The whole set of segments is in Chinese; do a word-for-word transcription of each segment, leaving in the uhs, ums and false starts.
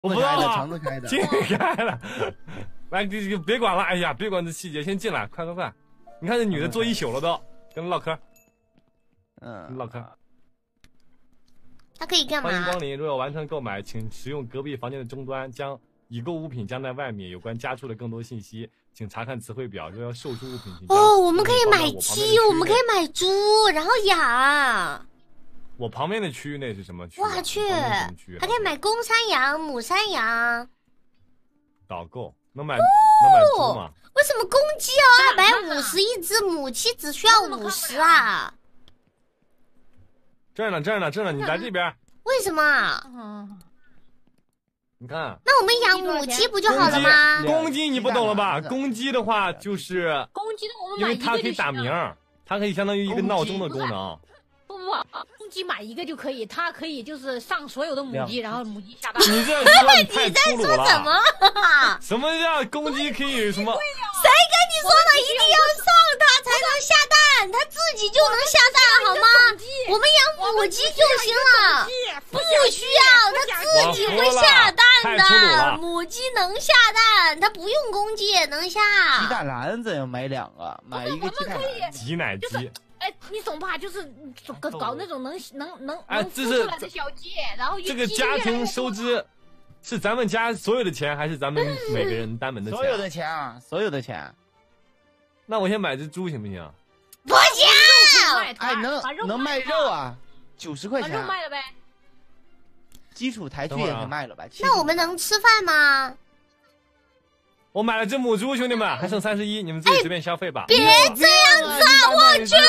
我不知道肠子开的， 进开了。来，别别管了，哎呀，别管这细节，先进来，快快快！你看这女的坐一宿了都，跟唠嗑。嗯，唠嗑。 他可以干嘛？ 欢迎光临，若要完成购买，请使用隔壁房间的终端将已购物品将在外面。有关家畜的更多信息，请查看词汇表。若要售出物品，请哦，我们可以买鸡，我们可以买猪，然后养。 我旁边的区域内是什么区？ 我去，还可以买公山羊、母山羊。 导购能买、哦、能买猪吗？ 为什么公鸡要二百五十一只，母鸡只需要五十啊？ 这儿呢，这儿呢，这儿呢，你来这边。 为什么？ 嗯， 你看， 那我们养母鸡不就好了吗？ 公鸡你不懂了吧？公鸡的话就是公鸡的，我们因为它可以打鸣，它可以相当于一个闹钟的功能。 不不，公鸡买一个就可以，它可以就是上所有的母鸡，然后母鸡下蛋。 你这说你在说什么？ 什么叫公鸡可以什么？ 谁跟你说的一定要上它才能下蛋？它自己就能下蛋好吗？我们养母鸡就行了，不需要，它自己会下蛋的。母鸡能下蛋，它不用公鸡也能下。 鸡蛋篮子要买两个，买一个鸡蛋篮子。 挤奶鸡。 哎，你总怕就是搞搞那种能能能哎，这是的小鸡，然后这个家庭收支是咱们家所有的钱，还是咱们每个人单门的钱？ 所有的钱啊，所有的钱。 那我先买只猪行不行？ 不行！ 哎，能能卖肉啊，九十块钱。 把肉卖了呗。 基础台区也能卖了吧？ 那我们能吃饭吗？ 我买了只母猪，兄弟们还剩三十一，你们自己随便消费吧。 别这样子啊！我去。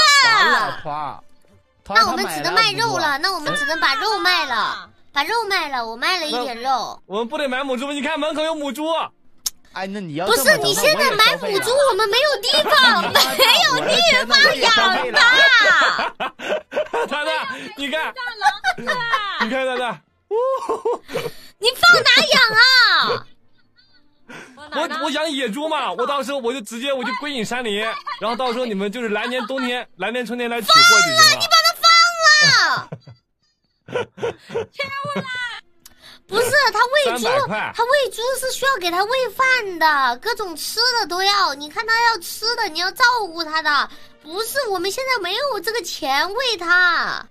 那我们只能卖肉了，那我们只能把肉卖了，把肉卖了，我卖了一点肉。 我们不得买母猪吗？你看门口有母猪。 哎，那你要不是你现在买母猪，我们没有地方，没有地方养它。 蛋蛋，你看，你看蛋蛋， 你放哪养啊？ 我我养野猪嘛，我到时候我就直接我就归隐山林，然后到时候你们就是来年冬天、来年春天来取货就行了。 你把它放了。 骗我啦！ 不是，它喂猪，它喂猪是需要给它喂饭的，各种吃的都要。你看它要吃的，你要照顾它的。不是，我们现在没有这个钱喂它。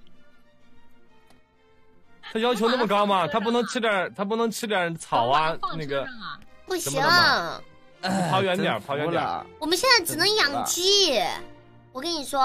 他要求那么高吗？他不能吃点，他不能吃点草啊，那个不行。 跑远点，跑远点。 我们现在只能养鸡，我跟你说。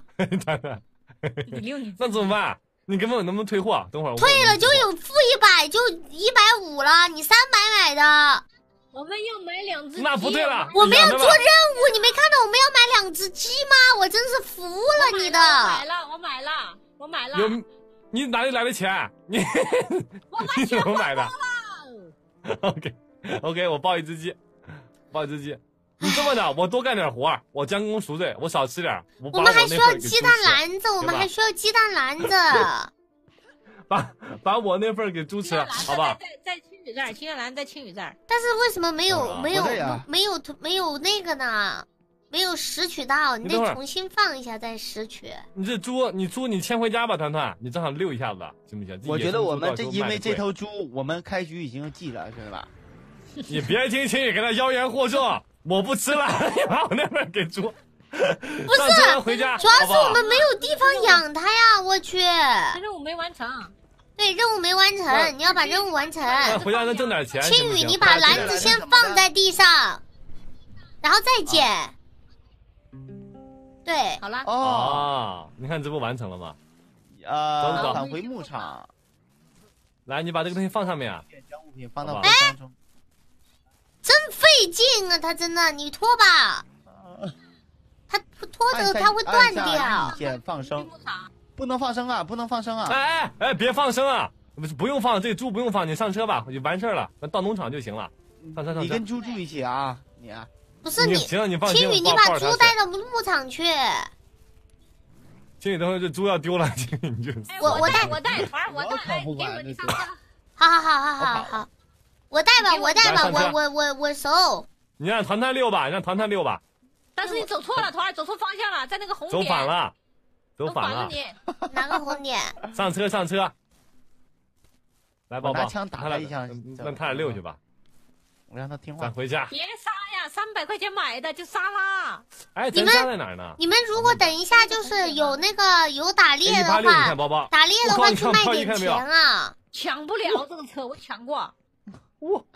那怎么办？你根本能不能退货？等会儿退了就有负一百，就一百五了。你三百买的， 我们要买两只鸡。 那不对了， 我们要做任务，你没看到我们要买两只鸡吗？我真是服了你的。 我买了，我买了，我买了。 有，你哪里来的钱？你你怎么买的 ？OK OK， 我抱一只鸡，抱一只鸡。你这么的，我多干点活，我将功赎罪，我少吃点。我, 我们还需要鸡蛋篮子，我们还需要鸡蛋篮子。 把把我那份给猪吃，好吧？ 在在青宇这儿，鸡蛋篮在青宇这儿。 但是为什么没有没有没有没有那个呢？没有拾取到，你得重新放一下再拾取。 你这猪，你猪你牵回家吧，团团，你正好溜一下子，行不行？ 我觉得我们这因为这头猪，我们开局已经记了，是吧？ 你别听青宇给他妖言惑众。我不吃了，你把我那份给猪。 不是， 回家主要是我们没有地方养它呀！我去， 任务没完成。 对，任务没完成，你要把任务完成。 回家能挣点钱。 青宇，你把篮子先放在地上，然后再捡。对， 好了。 哦，你看这不完成了吗？ 呃，返回牧场。 来，你把这个东西放上面啊。 将物品放到哎。真费劲啊！它真的，你拖吧，它拖着它会断掉。 意见放生，不能放生啊！不能放生啊！ 哎哎哎，别放生啊！不不用放，这个猪不用放，你上车吧，就完事儿了，到农场就行了。上车上车。 你跟猪住一起啊，你啊。 不是你， 行，你放心。 青宇，你把猪带到牧场去。 青宇，等会这猪要丢了，青宇你就。 我我带我带团，我带，给我你上车。 好好好好好好。我带吧，我带吧，我我我我熟。 你让团团溜吧，让团团溜吧。 但是你走错了，团儿走错方向了，在那个红点。走反了，走反了。 你哪个红点？ 上车上车。 来，宝宝， 拿枪打他一下， 让他俩溜去吧。 我让他听话。 咱回家。 别杀呀，三百块钱买的就杀啦。 哎，咱家在哪儿呢？ 你们如果等一下就是有那个有打猎的话， 你看宝宝， 打猎的话去卖点钱啊。 抢不了这个车，我抢过。 哇！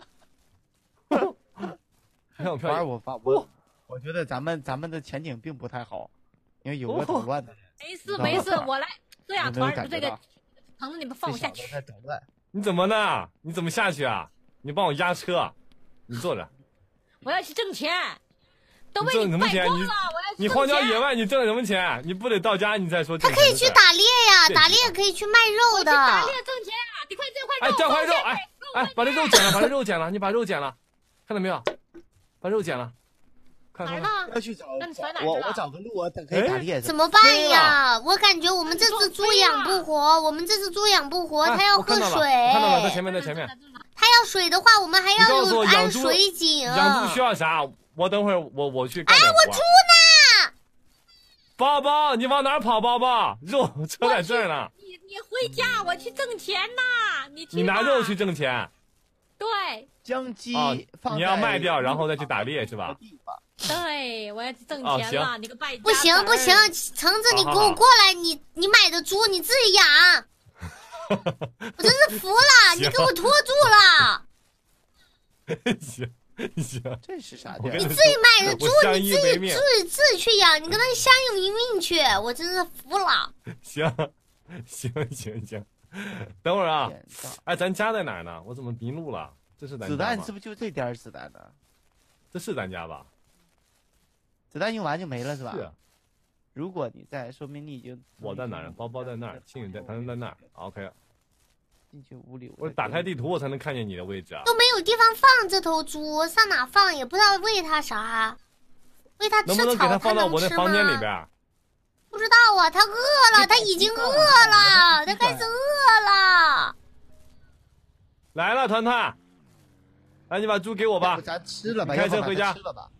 反正我发我，我觉得咱们咱们的前景并不太好，因为有个捣乱的人。 没事没事，我来这样团这个，疼着你们放我下去。 你怎么呢？你怎么下去啊？你帮我压车，你坐着。 我要去挣钱，都被你挣什么钱？你你荒郊野外，你挣什么钱？你不得到家你再说。 他可以去打猎呀，打猎可以去卖肉的。 打猎挣钱啊！你快这块肉！哎，这块肉，哎哎，把这肉捡了，把这肉捡了，你把肉捡了，看到没有？把肉捡了。 哪儿呢？ 要去找我， 我找个路，我等可以打猎。 怎么办呀？我感觉我们这只猪养不活，我们这只猪养不活，它要喝水。 看到了，在前面，在前面。 它要水的话，我们还要有安水井。 养猪需要啥？我等会儿我我去干。 哎，我猪呢？ 宝宝，你往哪儿跑？宝宝，肉车在这儿呢。 你你回家，我去挣钱呐！你你拿肉去挣钱。 对。 将鸡放你要卖掉，然后再去打猎是吧？ 对，我要去挣钱了。你个败家！ 不行不行，橙子，你给我过来！你你买的猪你自己养。我真是服了，你给我拖住了。 行行， 这是啥？ 你自己买的猪，你自己自己自己去养，你跟他相拥一命去，我真是服了。 行行行行，等会儿啊！哎，咱家在哪儿呢？我怎么迷路了？这是咱家吗？ 子弹是不是就这点子弹呢？ 这是咱家吧？ 子弹用完就没了是吧？ 是、啊。 如果你在，说明你已经。 我在哪儿？包包在那儿，青雨在，他在那儿。OK。 进去屋里。 我打开地图，我才能看见你的位置啊。 都没有地方放这头猪，上哪放？也不知道喂它啥，喂它吃草， 能不能给它放到我那房间里边？ 不知道啊，它饿了，它已经饿了，它开始饿了。 来了，团团，来，你把猪给我吧。 咱吃了吧， 开车回家。 吃了吧。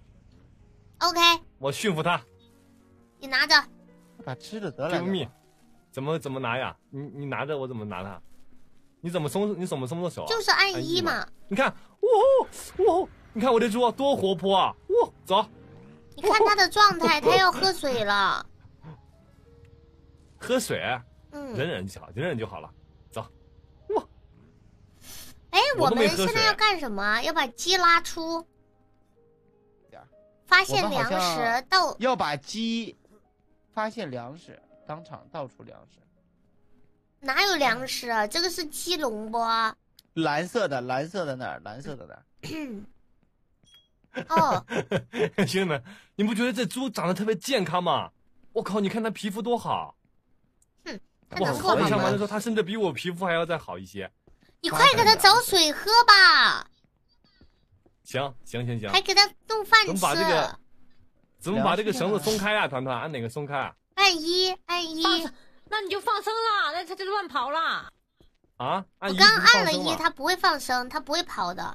OK。 我驯服它。 你拿着。 把吃的得了。 救命！怎么怎么拿呀？你你拿着，我怎么拿它？你怎么松？你怎么松的手啊？ 就是按一嘛。 你看，哇哇！你看我这猪多活泼啊！哇，走。 你看它的状态，它要喝水了。 喝水？ 嗯。 忍忍就好，忍忍就好了。走。哇。 哎，我们现在要干什么？要把鸡拉出。发现粮食，到要把鸡发现粮食，当场倒出粮食。 哪有粮食啊？这个是鸡笼不？ 蓝色的，蓝色的那儿，蓝色的那儿。哦， 兄弟们，你不觉得这猪长得特别健康吗？我靠，你看它皮肤多好。 哼， 我好印象完的时候，它甚至比我皮肤还要再好一些。 你快给它找水喝吧。 行行行行， 还给它弄饭吃。 怎么把这个？怎么把这个绳子松开呀、啊？团团，按哪个松开啊？ 按一，按一。 那你就放生了，那它就乱跑了。 啊？ 我刚按了一，它不会放生，它不会跑的。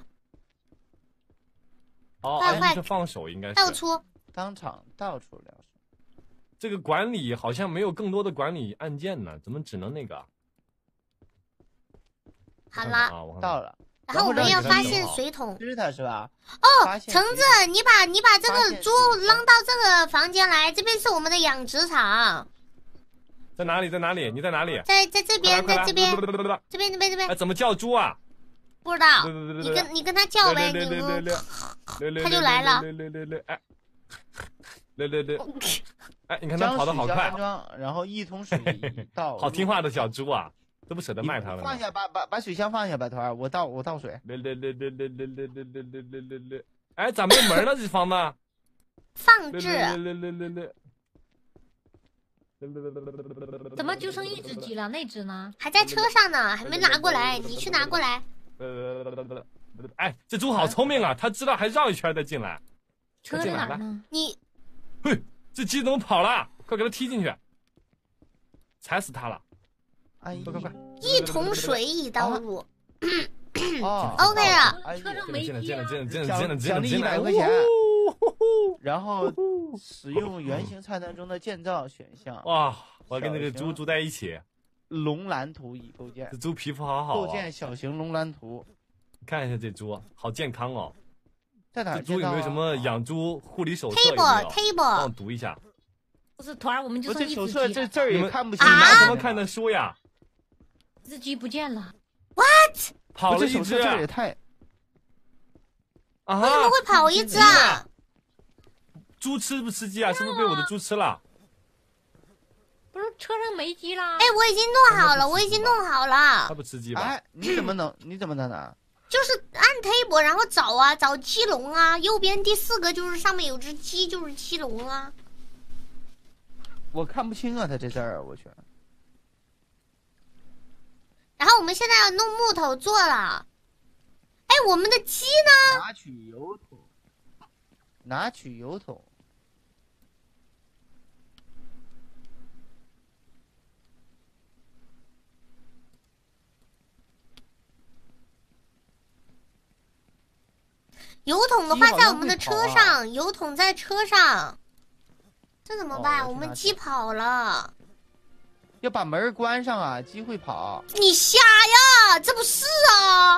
哦， 快快是放手应该是。 倒出， 当场倒出粮食。 这个管理好像没有更多的管理按键呢，怎么只能那个？ 好了， 啊、 到了。 然后我们要发现水桶， 吃它是吧？ 哦，橙子，你把你把这个猪扔到这个房间来，这边是我们的养殖场。 在哪里？在哪里？你在哪里？ 在在这边，在这边，这边这边这边。 哎，怎么叫猪啊？ 不知道。你跟你跟他叫呗，你他就来了。 哎，来来来，哎，你看他跑得好快。 然后一桶水倒。 好听话的小猪啊！都不舍得卖它了。 放下，把把把水箱放下吧，团儿，我倒我倒水。 来来来来来来来来来来来来！哎，咋没门呢？这房子？ 放置。 来来来来来。 怎么就剩一只鸡了？那只呢？ 还在车上呢，还没拿过来。你去拿过来。 哎，这猪好聪明啊！它知道还绕一圈再进来。 车在哪呢？ 你， 嘿，这鸡怎么跑了？快给它踢进去！踩死它了！ 哎， 快快快！ 一桶水已倒入。 哦 ，OK 了。 车上没鸡啊！ 进了进了进了进了奖励一百块钱。然后使用圆形菜单中的建造选项。 哇，我要跟那个猪住在一起。 龙蓝图已构建这，猪皮肤好好、 构啊。 建小型龙蓝图。 看一下这猪，好健康哦。 在哪这猪有没有什么养猪护理手册？有没有 table 帮 table 我读一下。 不是团儿，我们就我这剩一只手册这鸡了， 你们字儿也看不清你楚。 拿什么看的书呀？ 一只鸡不见了。 跑了一只我这手册字儿也太…… 啊为什么哈！ 会跑一只啊？ 猪吃不吃鸡啊？是不是被我的猪吃了？ 不是车上没鸡啦？ 哎，我已经弄好了，我已经弄好了它，不吃鸡吧？ 哎，你怎么能？你怎么能拿？ 就是按 table 然后找啊，找鸡笼啊，右边第四个就是上面有只鸡，就是鸡笼啊。 我看不清啊，他这字儿，我去。 然后我们现在要弄木头做了。哎，我们的鸡呢？ 拿取油桶，拿取油桶。 油桶的话鸡好像在我们的会跑啊车上，油桶在车上，这怎么办？我们哦我去拿去鸡跑了， 要把门关上啊，鸡会跑。 你瞎呀？这不是啊？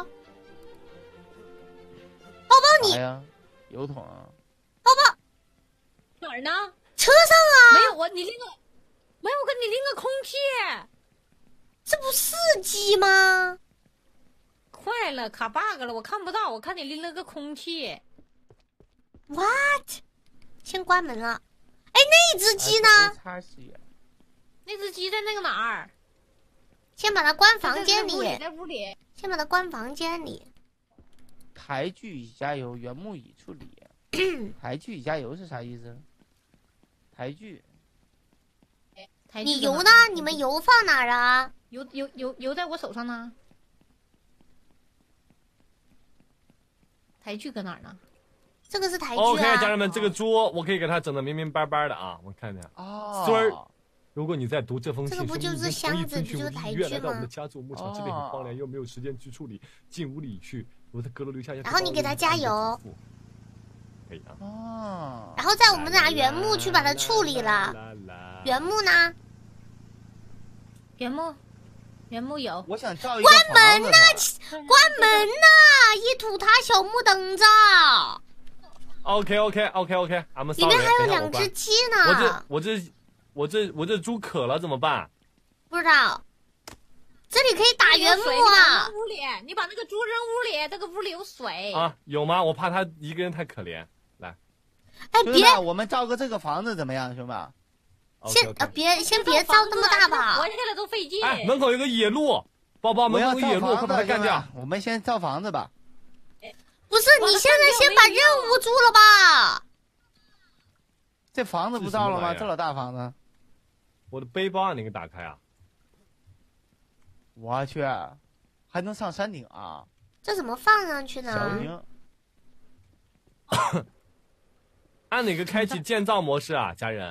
宝宝你啥呀？油桶啊。 哪儿呢？ 车上啊？ 没有我，你拎个，没有我跟你拎个空气。 这不是鸡吗？ 坏了，卡 bug 了，我看不到，我看你拎了个空气。 What？先关门了。哎，那只鸡呢？ 叉系。 那只鸡在那个哪儿？ 先把它关房间在屋里， 里， 在屋里。 先把它关房间里。 台具已加油，原木已处理。台具已加油是啥意思？台具台你油呢？ 剧搁哪儿你们油放哪儿啊？ 油油油油在我手上呢。台剧搁哪儿呢？ 这个是台剧 OK， 啊。 家人们，这个猪我可以给它整的明明白白的啊！我看一下。 哦孙儿如果你在读这封信， 这个不就是说明你已经同意箱子分去我的不就是台意愿来到我剧吗们的家族牧场，这里很荒凉，又没有时间去处理，进屋里去。我在阁楼留下一然后你给它加油， 可以啊。 哦， 然后在我们拿原木去把它处理了。原木呢？ 原木，原木有。 我想造一个房子呢。 关门呐！一土塔小木等着， OK OK OK OK，I'm sorry， 里面还有等一下我两只关鸡我这呢。 我这我这我这猪渴了怎么办？ 不知道，这里可以打原木有水你把它啊扔！屋里，你把那个猪扔屋里，这个屋里有水。 啊，有吗？我怕它一个人太可怜。来哎，别兄弟，我们造个这个房子怎么样，兄弟？ ，OK 先 OK 呃。别先别造那么大活吧。 下来都费劲。 哎，门口有个野鹿，宝宝， 我要门口有个野鹿，快造房子， 把它干掉兄。弟我们先造房子吧。 不是，你现在先把任务做了吧。 这房子不造了吗？ 这是什么玩意儿这老大房子， 我的背包啊，你给打开啊！ 我去，还能上山顶啊！ 这怎么放上去小呢？ 营按哪个开启建造模式啊，家人？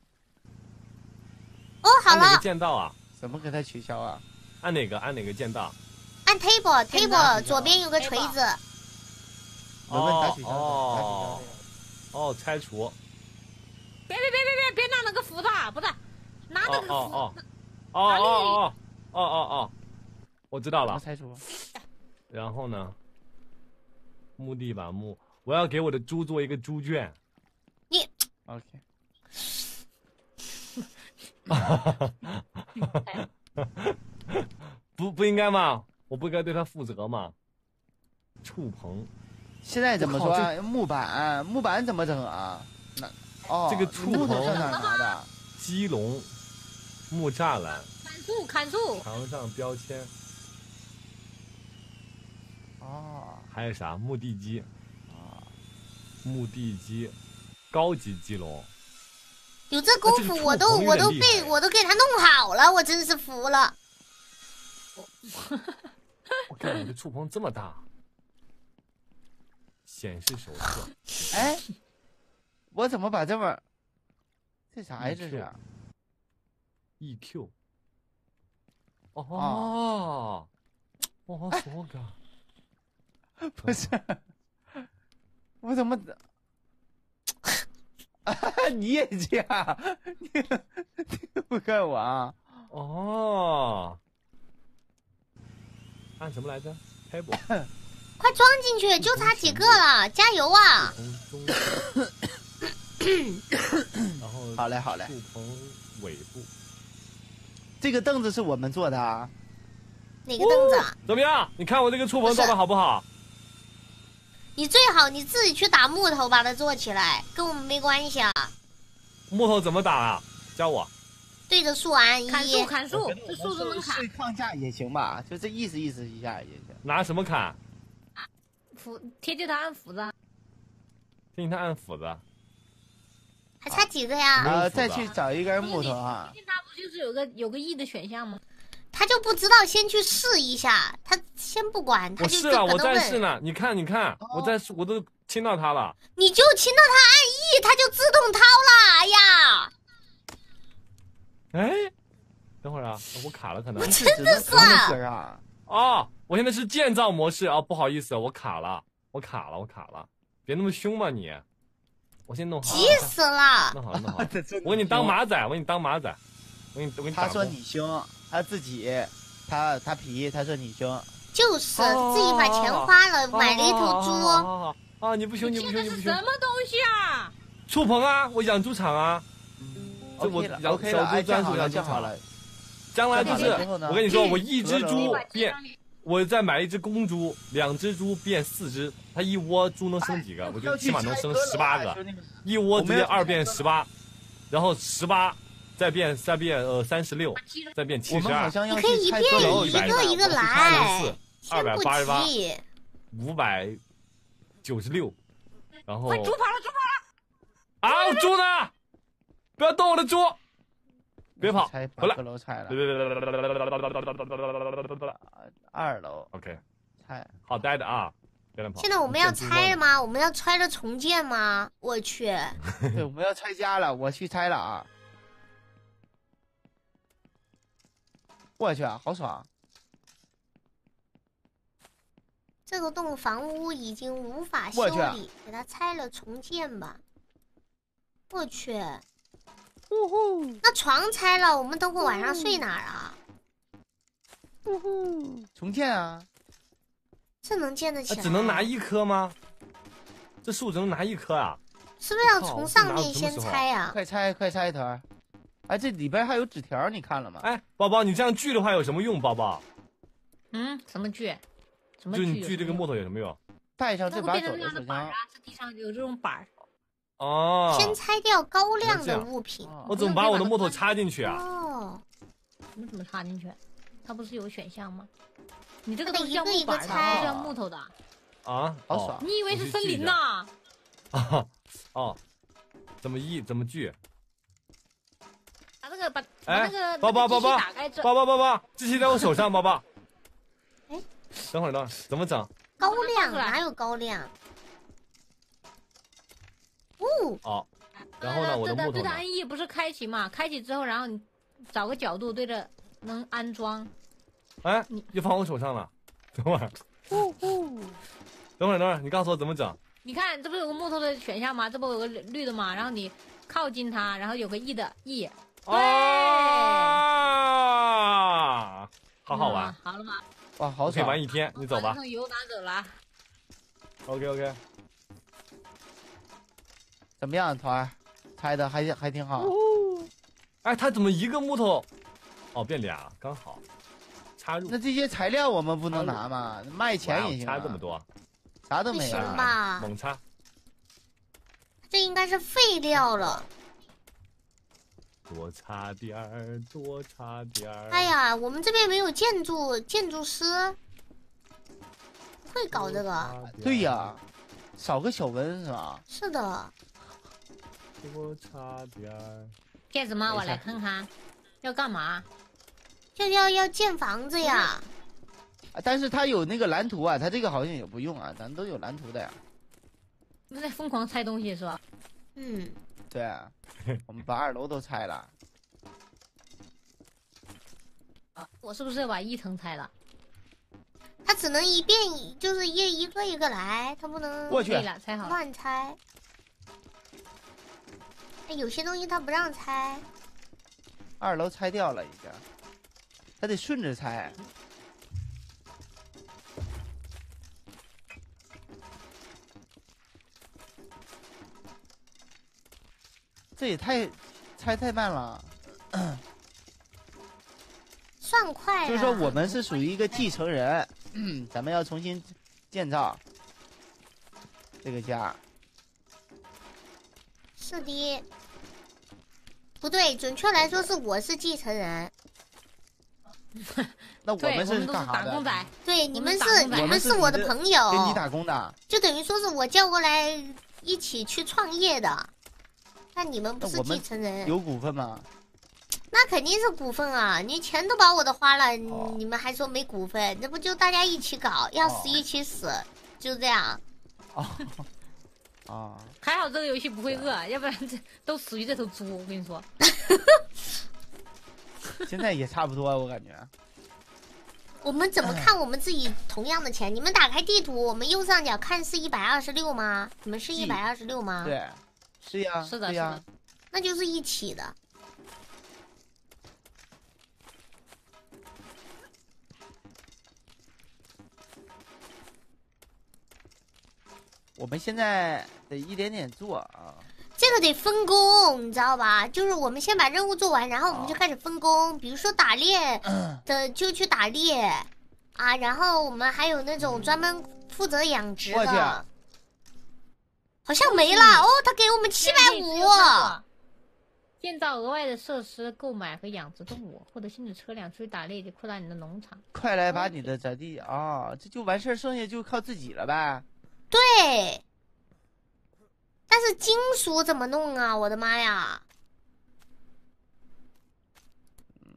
哦，好按哪个了， 建造啊？ 怎么给它取消啊？ 按哪个？按哪个建造？ 按 table 先拿 table 左边有个锤子。 文文打取消， 哦打哦，拆除。 别别别别别别拿那个斧子，不是拿那个斧。 哦哦哦哦哦哦哦哦，我知道取消。 了。 拆除。 然后呢？木地板木，我要给我的猪做一个猪圈。 你 OK。 不不应该吗？我不应该对它负责吗？触棚， 现在怎么说我靠啊？木板木板怎么整啊？那哦， 这个触棚木头上哪拿的？ 鸡笼，木栅栏， 砍树砍树。 墙上标签， 哦还有啥？木地基， 啊， 木地基，高级鸡笼。 有这功夫，我都我都被我都给他弄好了，我真是服了。 我看我的触棚这么大，显示手册。 哎，我怎么把这么这啥呀？这是 E Q。哦，哦，そうか。 不是？我怎么？你也这样？你你不看我啊？ 哦，按什么来着 ？table。 快装进去，就差几个了，加油啊！ 从中，然后好嘞好嘞。 触碰尾部。 这个凳子是我们做的啊。 哪个凳子啊？ 怎么样？你看我这个触碰做的好不好？ 你最好你自己去打木头把它做起来，跟我们没关系啊。 木头怎么打啊？教我。 对着树按一。 砍树砍树，这树都能砍。 睡框架也行吧，就这意思意思一下也行。 拿什么砍？ 斧贴近它按斧子。 贴近它按斧子。 还差几个呀？ 呃，再去找一根木头啊。 贴近它不就是有个有个 E 的选项吗？ 他就不知道先去试一下，他先不管，他就我试了，我在问试呢。你看，你看， 哦、 我在试，我都亲到它了。 你就亲到它按 E，它就自动掏了。哎呀！ 哎，等会儿啊，我卡了，可能。 真的是啊！ 哦，我现在是建造模式啊、哦，不好意思，我卡了，我卡了，我卡了，别那么凶嘛你。我先弄好。 急死了！ 弄好了，弄好了。我给你当马仔，我给你当马仔。我给你，我给你。 他说你凶。他自己，他他皮，他说你凶， 就是自己把钱花了，买了一头猪。 啊，你不凶，你不凶，你不凶。 什么东西啊？ 触碰啊，我养猪场啊。这我养小猪专属养猪场了。将来就是，我跟你说，我一只猪变，我再买一只公猪，两只猪变四只，它一窝猪能生几个？我就起码能生十八个，一窝直接二变十八，然后十八。再变再变呃三十六，再变七十二， 你可以一遍一个一个来， 二百八十八，五百九十六，然后猪跑了，猪跑了！啊，猪呢？不要动我的猪！别跑！回来！ 二楼拆了。 别别别别别别别别别！ 二楼 ，OK， 拆。 好呆的啊！别乱跑。 现在我们要拆了吗？我们要拆了重建吗？我去！ 对，我们要拆家了，我去拆了啊！我去啊，好爽！ 这个栋房屋已经无法修理，给它拆了重建吧。我去， 呜呼！ 那床拆了，我们等会晚上睡哪儿啊？ 呜呼！重建啊！ 这能建得起来？ 只能拿一颗吗？这树只能拿一颗啊？ 是不是要从上面先拆啊？ 快拆，快拆团！哎，这里边还有纸条，你看了吗？ 哎，宝宝，你这样锯的话有什么用？宝宝， 嗯，什么锯？什么锯？就你锯这个木头有什么用？ 带上这把手的手枪。这地上有这种板。 哦。 先拆掉高亮的物品。 我怎么把我的木头插进去啊？ 哦。 你怎么插进去？它不是有选项吗？你这个都是要木板的，不是要木头的。 啊， 好爽！ 你以为是森林呐？ 啊哦，怎么一怎么锯？ 把那个把哎， 那个宝宝宝宝宝宝宝宝，机器在我手上，宝宝。 哎， 等会儿等会儿，怎么整？ 高亮哪有高亮？哦哦，然后呢？我的木头对着按 E 不是开启嘛？开启之后，然后你找个角度对着能安装。 哎，你又放我手上了，等会儿。 呼呼。 等会儿等会儿，你告诉我怎么整？ 你看，这不有个木头的选项吗？这不有个绿的吗？然后你靠近它，然后有个 E 的 E。 啊，好好玩， 好了吗？ 哇，好爽！ 可以玩一天，你走吧。 把油拿走了。 OK OK。 怎么样，团儿？拆的还还挺好。 哎，他怎么一个木头？哦，变俩，刚好。插入。 那这些材料我们不能拿吗？卖钱也行。 插这么多， 啥都没有。 不行吧？ 猛插。 这应该是废料了。 多差点儿，多差点儿。 哎呀，我们这边没有建筑建筑师，不会搞这个。 对呀，少个小温是吧？ 是的。 多差点儿。 干什么？我来看看，要干嘛？ 就要要建房子呀。 但是他有那个蓝图啊，他这个好像也不用啊，咱都有蓝图的呀。 那在疯狂拆东西是吧？ 嗯。 对啊，我们把二楼都拆了。 我是不是要把一层拆了？ 他只能一遍，就是一一个一个来，他不能过去了，拆好乱拆。哎，有些东西他不让拆。 二楼拆掉了已经。 他得顺着猜。这也太猜太慢了。 算快了。 就是说我们是属于一个继承人，嗯，咱们要重新建造这个家。 是的。不对，准确来说是我是继承人。 那我们是干啥打工仔的？ 对，你们是我们你们是我的朋友， 给你打工的， 就等于说是我叫过来一起去创业的。但你们不是继承人， 有股份吗？ 那肯定是股份啊！你钱都把我的花了， 哦、 你们还说没股份？这不就大家一起搞，要死一起死，哦、就这样。 哦。啊， 还好这个游戏不会饿，要不然这都死于这头猪。我跟你说， 现在也差不多，我感觉。 我们怎么看我们自己同样的钱？你们打开地图，我们右上角看是一百二十六吗？你们是一百二十六吗？ 对，是呀， 是的， 是呀， 那就是一起的。 我们现在得一点点做啊， 这个得分工，你知道吧？就是我们先把任务做完，然后我们就开始分工。比如说打猎的就去打猎啊，然后我们还有那种专门负责养殖的。好像没了哦，他给我们七百五。 建造额外的设施，购买和养殖动物，获得新的车辆，出去打猎，扩大你的农场。 快来把你的宅地啊，这就完事儿，剩下就靠自己了呗。 对，但是金属怎么弄啊？我的妈呀！ 嗯，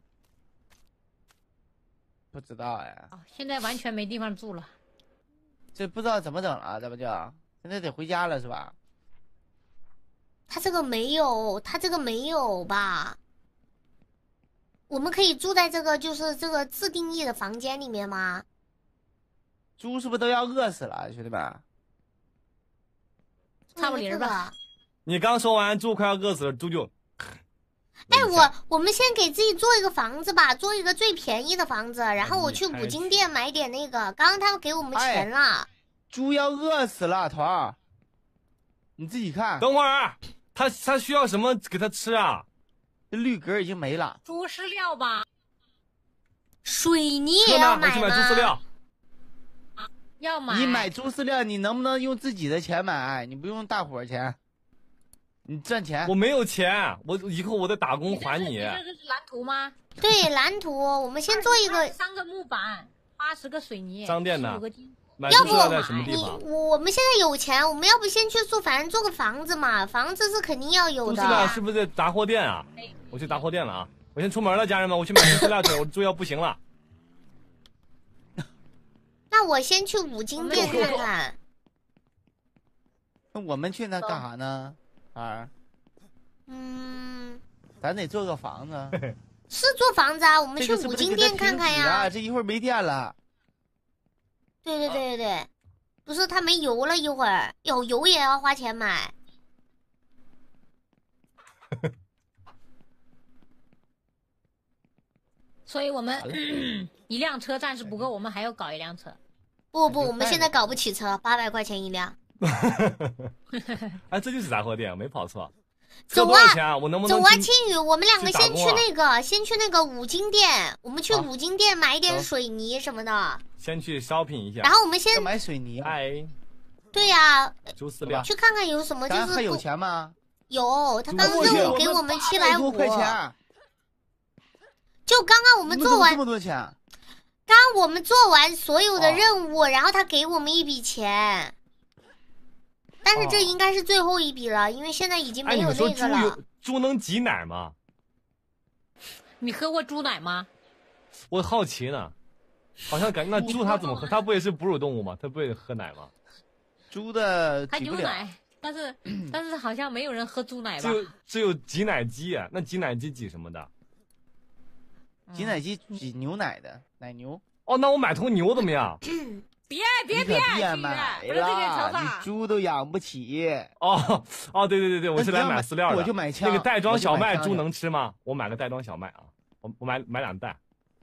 不知道哎。 哦，现在完全没地方住了。 这不知道怎么整了，咱们就现在得回家了是吧？ 他这个没有，他这个没有吧？我们可以住在这个就是这个自定义的房间里面吗？ 猪是不是都要饿死了，兄弟们？ 差不离儿吧。 你刚说完猪快要饿死了，猪就…… 哎，我我们先给自己做一个房子吧，做一个最便宜的房子，然后我去五金店买点那个。刚刚他给我们钱了。哎、 猪要饿死了，头儿，你自己看。 等会儿，他他需要什么给他吃啊？ 这绿格已经没了。 猪饲料吧。 水泥也要买吗？ 我去买猪饲料。 要买。 你买猪饲料，你能不能用自己的钱买？你不用大伙儿钱，你赚钱。 我没有钱，我以后我得打工还你。 你这是蓝图吗？ 对，蓝图。我们先做一个。 三个木板，八十个水泥。 商店呢？ 要不在什么地方？ 你我们现在有钱，我们要不先去做，反正做个房子嘛，房子是肯定要有的。 猪饲料是不是在杂货店啊？我去杂货店了啊！我先出门了，家人们，我去买猪饲料去，我猪要不行了。 那我先去五金店看看。 那我们去那干啥呢？儿， 嗯， 咱得做个房子。 是做房子啊，我们去五金店看看呀。 啊、这一会儿没电了。 对对对对对，不是他没油了，一会儿有油也要花钱买。 所以我们一辆车暂时不够，我们还要搞一辆车。 不不，我们现在搞不起车，八百块钱一辆。 哎，这就是杂货店，没跑错。 走啊！我能不能走啊，青宇，我们两个先去那个，啊、先去那个五金店，我们去五金店买一点水泥什么的。 先去 shopping 一下。 然后我们先买水泥。 哎。 对呀、啊。 猪饲料。 去看看有什么，就是还有钱吗？ 有，他刚刚任务给我们七百五块钱。 就刚刚我们做完这么多钱。 刚刚我们做完所有的任务，哦、然后他给我们一笔钱。但是这应该是最后一笔了，哦、因为现在已经没有那个了。 哎、猪, 猪能挤奶吗？ 你喝过猪奶吗？ 我好奇呢，好像感觉那猪它怎么喝？它不也是哺乳动物吗？它不也喝奶吗？ 猪的它有奶，但是但是好像没有人喝猪奶吧？ 只有只有挤奶机啊，那挤奶机挤什么的？ 挤奶机挤牛奶的，奶牛。 哦，那我买头牛怎么样？ 别别别！ 别买了，你猪都养不起。 哦哦，对对对对，我是来买饲料的。 我就买枪。 那个袋装小麦，猪能吃吗？我买个袋装小麦啊，我我买买两袋。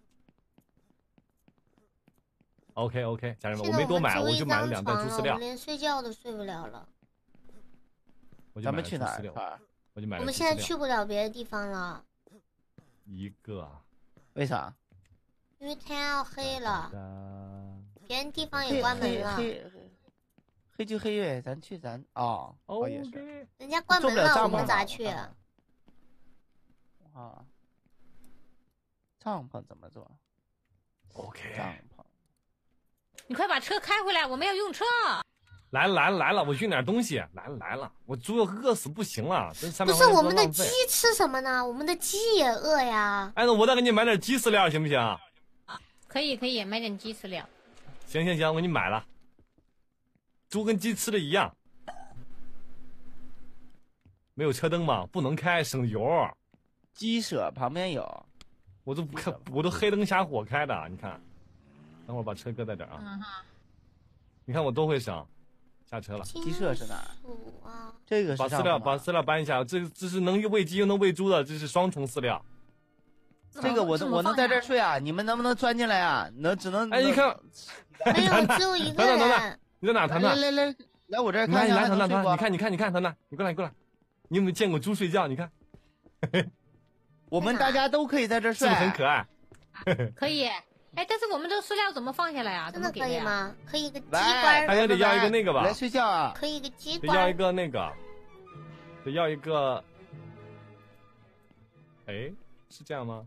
OK OK， 家人们， 现在没多买， 们我就买了两袋猪饲料我们连睡觉都睡不了了。 我就买了咱们去哪猪饲料儿？ 我就买了。 我们现在去不了别的地方了， 一个， 为啥？ 因为天要黑了，别的地方黑也关门了。 黑黑黑就黑呗，咱去咱哦哦也是。 OK， 人家关门了，我们咋去？ 啊，帐篷怎么做 OK， 帐篷。 你快把车开回来，我们要用车。 来了来了来了，我运点东西，来了来了，我猪要饿死不行了，这三不百块钱是我们的多浪费鸡吃什么呢？我们的鸡也饿呀。 哎，那我再给你买点鸡饲料行不行？ 可以可以，买点鸡饲料。 行行行，我给你买了。猪跟鸡吃的一样。没有车灯吗？不能开，省油。 鸡舍旁边有， 我都不开，我都黑灯瞎火开的，你看。等会儿把车搁在这儿啊。 嗯哈。 你看我多会省。下车了。 鸡舍是哪儿？ 啊， 这个是把饲料把饲料搬一下，这这是能喂鸡又能喂猪的，这是双重饲料。 这个我我能在这儿睡啊，你们能不能钻进来啊？能只能哎，你看， 没有，只有一个团团团团人。 你在哪？团团， 来来来来我这儿你看， 看一下， 你来团团团， 还能睡不你看你看你看团团，你过来你过来，你有没有见过猪睡觉？你看， 我们大家都可以在这儿睡， 是不是很可爱？ 可以。哎，但是我们这个饲料怎么放下来啊？ 真的可以吗？可以一个鸡来冠， 大家得要一个那个吧来，睡觉啊！ 可以一个鸡得要一冠。 个那个，得要一个。哎，是这样吗？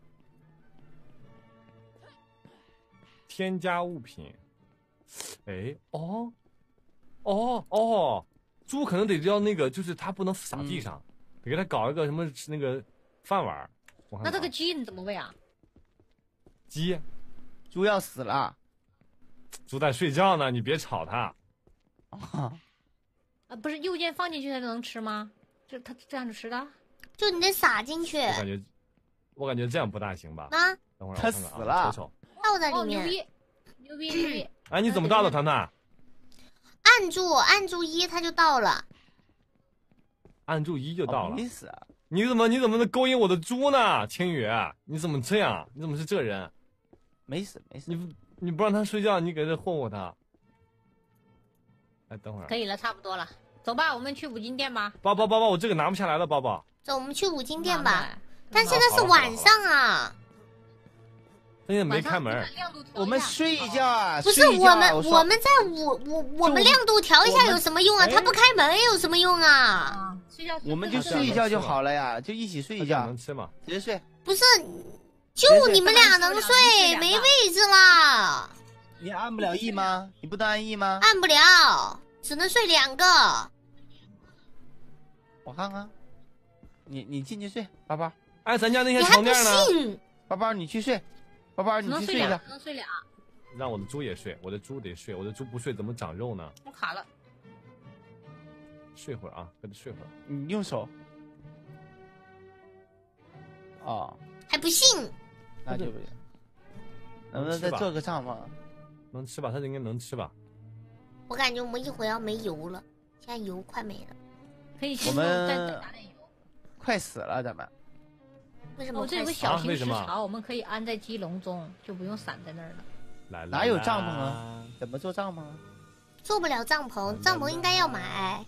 添加物品。哎，哦，哦哦，猪可能得要那个，就是它不能撒地上，得给它搞一个什么那个饭碗儿。我看那这看啊个鸡你怎么喂啊？ 鸡， 猪要死了， 猪在睡觉呢，你别吵它。 啊！ 啊，不是右键放进去它就能吃吗？这它这样子吃的？ 就你得撒进去我感觉，我感觉这样不大行吧？ 啊， 等会儿我它看看死了啊，瞅瞅。 倒在哦， 里面。 牛逼，牛逼牛逼！ 哎，你怎么到的，团团？ 按住按住一，它就到了。 按住一就到了。 没死啊！ 你怎么你怎么能勾引我的猪呢，青雨？你怎么这样？你怎么是这人？ 没死没死你，不你不让它睡觉，你给这霍霍它。哎，等会儿可。以了，差不多了，走吧，我们去五金店吧。 包包包包，我这个拿不下来了，包包。 走，我们去五金店拿吧。 来。 但现在是晚上啊， 现在没晚上开门你。把亮度调一下我们睡一觉啊！ 不是睡一觉我们我说我们在我我我们亮度调一下有什么用啊？ 哎它不开门有什么用啊？ 啊，睡觉。 我们就睡一觉就好了呀，就一起睡一觉这样能，吃吗？ 直接睡。 不是，就你们俩能睡，没位置了， 你按不了 E 吗？你不能按 E 吗？ 按不了，只能睡两个。 我看看，你你进去睡，宝宝， 哎，咱家那些你还不床垫呢？ 信？ 宝宝你去睡，宝宝只你去睡一觉能睡俩，。只能睡俩。 让我的猪也睡，我的猪得睡，我的猪不睡怎么长肉呢？ 我卡了。 睡会儿啊，跟着睡会儿。 你用手。哦， 还不信？ 那就不行。能不能再做个帐篷？ 能吃吧？它应该能吃吧？ 我感觉我们一会儿要没油了，现在油快没了。 可以先我们再再打点油。 快死了，咱们。 为什么哦，这有个快死小型啊为什么食槽，我们可以安在鸡笼中，就不用散在那儿了。 来来， 哪有帐篷啊？怎么做帐篷啊？ 做不了帐篷？帐篷应该要买。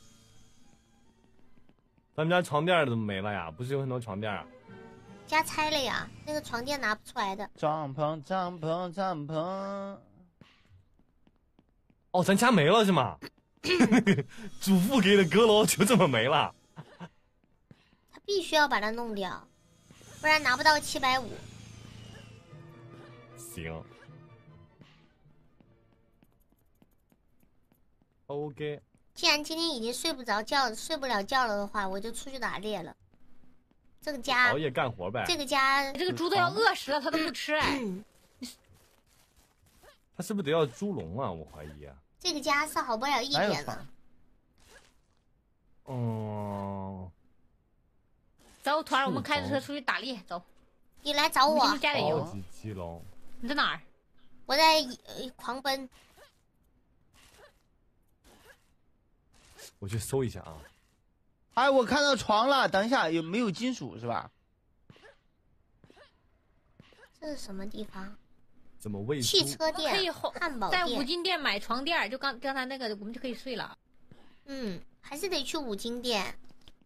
咱们家床垫怎么没了呀？不是有很多床垫啊？ 家拆了呀，那个床垫拿不出来的。 帐篷，帐篷，帐篷。 哦，咱家没了是吗？祖父给的阁楼就这么没了？ 他必须要把它弄掉，不然拿不到七百五。 行。OK。 既然今天已经睡不着觉、睡不了觉了的话，我就出去打猎了。这个家熬夜干活呗。 这个家这个猪都要饿死了，它都不吃哎。 它是不是得要猪笼啊？我怀疑啊。 这个家是好不了一哪有床点了。 嗯。 走，团儿，我们开着车出去打猎，走。 你来找我我们，加点油。 超级鸡笼。 你在哪儿？ 我在、呃、狂奔。 我去搜一下啊。 哎，我看到床了，等一下，有没有金属是吧？ 这是什么地方？ 怎么喂汽猪？ 车店、 可以汉堡在五店。 金店买床垫，就刚刚才那个，我们就可以睡了。 嗯，还是得去五金店。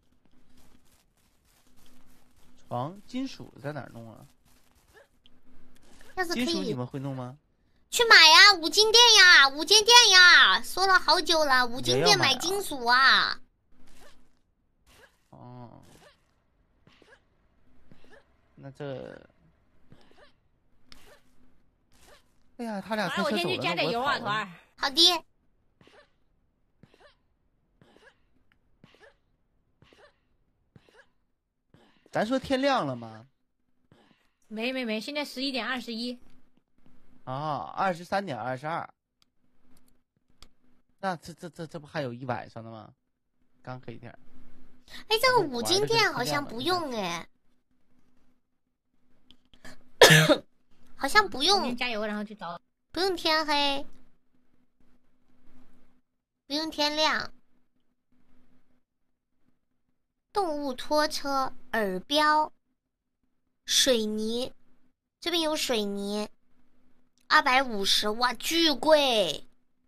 床金属在哪儿弄啊？ 要是可以金属你们会弄吗？ 去买呀，五金店呀，五金店呀，说了好久了，五金店买金属啊。 哦，那这，哎呀，他俩啊，我开车走了， 先去加点油啊，团儿。 好的。 咱说天亮了吗？ 没没没，现在十一点二十一。 啊，二十三点二十二。那这这这这不还有一晚上的吗？刚黑天。 哎，这个五金店好像不用哎，好像不用。 先加油，然后去找。 不用天黑，不用天亮。动物拖车、耳标、水泥，这边有水泥，二百五十，哇，巨贵。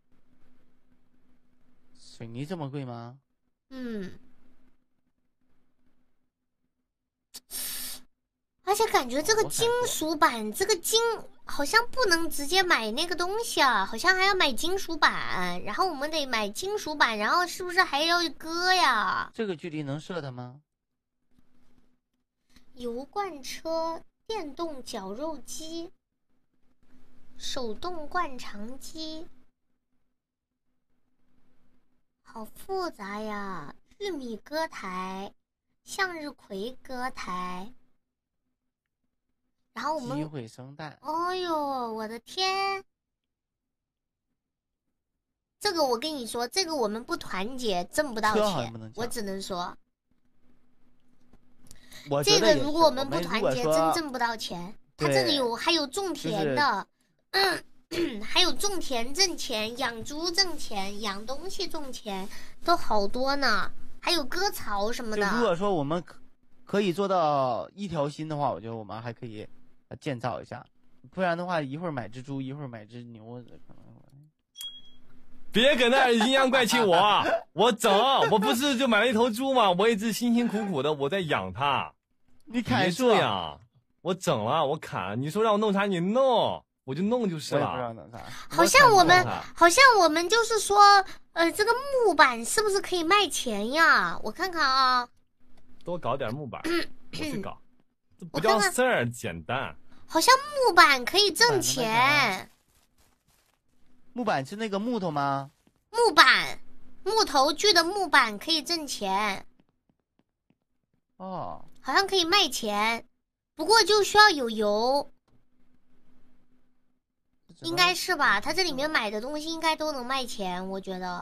水泥这么贵吗？ 嗯，而且感觉这个金属板，这个金好像不能直接买那个东西啊，好像还要买金属板，然后我们得买金属板，然后是不是还要割呀？ 这个距离能射它吗？ 油罐车、电动绞肉机、手动灌肠机，好复杂呀！玉米割台、向日葵割台，然后我们鸡会生蛋。 哦呦，我的天！这个我跟你说，这个我们不团结挣不到钱，我只能说， 我这个如果我们们不团结，真挣不到钱。它这个有还有种田的，嗯，还有种田挣钱，养猪挣钱，养东西挣钱，都好多呢。还有割草什么的。 如果说我们可可以做到一条心的话，我觉得我们还可以建造一下，不然的话，一会儿买只猪，一会儿买只牛，可能。 别搁那儿阴阳怪气我，我整，我不是就买了一头猪吗？我一直辛辛苦苦的我在养它。 你砍这样，我整了，我砍。你说让我弄啥，你弄，我就弄就是了。 好像我们，好像我们就是说，呃，这个木板是不是可以卖钱呀？我看看啊。 多搞点木板，我去搞，这不叫事儿，简单。 好像木板可以挣钱。 木板是那个木头吗？ 木板，木头锯的木板可以挣钱。 哦， 好像可以卖钱，不过就需要有油，应该是吧？他这里面买的东西应该都能卖钱，我觉得。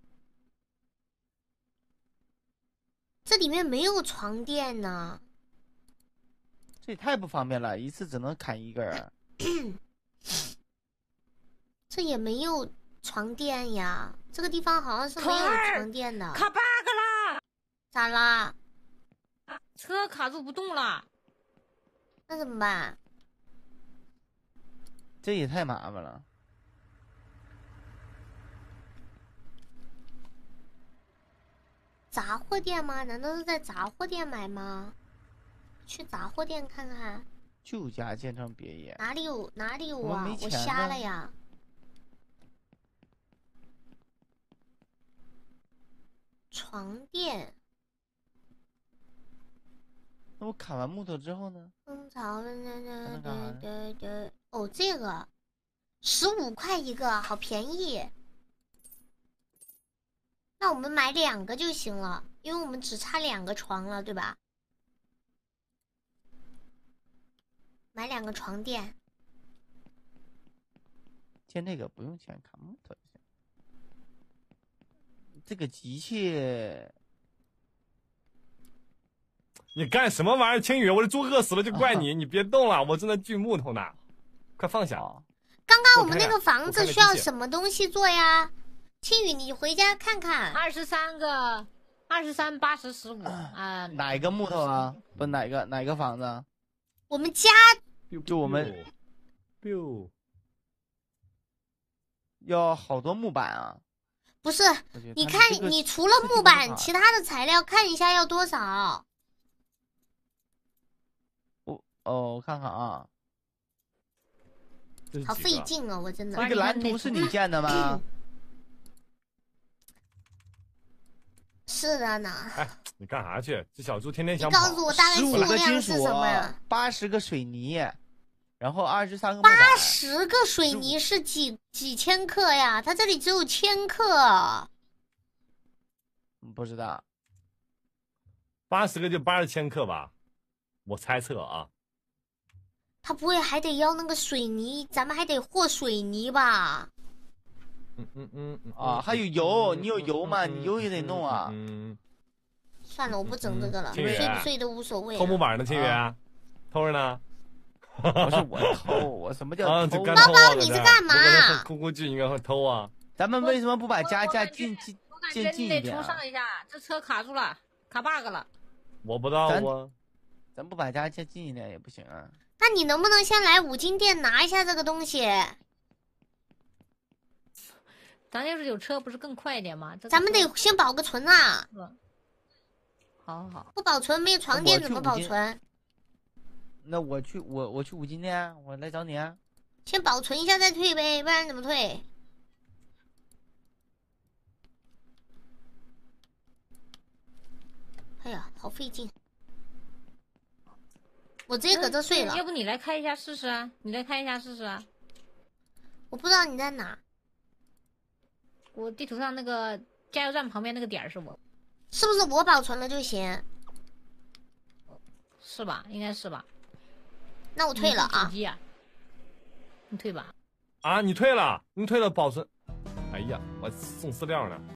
这里面没有床垫呢， 这也太不方便了，一次只能砍一根。 这也没有床垫呀，这个地方好像是没有床垫的。 卡 bug 啦！ 咋啦？ 车卡住不动了。 那怎么办？ 这也太麻烦了。 杂货店吗？难道是在杂货店买吗？去杂货店看看。 旧家建成别野。 哪里有哪里有啊？我, 我瞎了呀！床垫。 那我砍完木头之后呢？ 蜂巢的对对对对哦，这个十五块一个，好便宜。那我们买两个就行了，因为我们只差两个床了，对吧？买两个床垫。 建这个不用钱，砍木头就行。这个机器。 你干什么玩意儿，青雨？我的猪饿死了就怪你，你别动了，我正在锯木头呢，快放下。 刚刚我们那个房子需要什么东西做呀？青雨，你回家看看。 二十三个，二十三八十十五啊。 哪个木头啊？不，哪个哪个房子？ 我们家就我们。 biu 要好多木板啊。 不是， 我觉得你看他们这个你除了设计都木板， 很好其他的材料看一下要多少？ 我哦，我看看啊， 好这是几个费劲哦，我真的这。个蓝图是你建的吗？ 是的呢。 哎，你干啥去？这小猪天天想你告诉跑。 我大概数十五个量是金属什么呀？， 八十个水泥，然后二十三个木板。 八十个水泥是几几千克呀？它这里只有千克。 不知道， 八十个就八十千克吧，我猜测啊。 他不会还得要那个水泥？咱们还得和水泥吧？ 嗯嗯嗯嗯啊还有油你有油吗你油也得弄啊嗯， 算了，我不整这个了， 清源睡不睡都无所谓了。 偷木板呢，清源啊， 偷着呢。 不是我偷，我什么叫啊， 偷这？干包包偷啊搁这儿你在干嘛我可能哭哭剧应该会偷啊。 咱们为什么不把家家近近我感近觉你得近一点啊？ 冲上一下，这车卡住了，卡 bug 了。 我不知道咱我咱不把家家近一点也不行啊。 那你能不能先来五金店拿一下这个东西？ 咱要是有车，不是更快一点吗？这个咱们得车先保个存啊！ 是吧好好好， 不保存没有床垫怎么我去五金保存？ 那我去我我去五金店，我来找你啊。 先保存一下再退呗，不然怎么退？哎呀，好费劲！我直接搁这睡了要，不你来开一下试试啊？你来开一下试试啊？ 我不知道你在哪， 我地图上那个加油站旁边那个点儿是我， 是不是我保存了就行？ 是吧？应该是吧？ 那我退了啊你是手！机啊，你退吧。 啊，你退了，你退了保存。哎呀，我送饲料呢。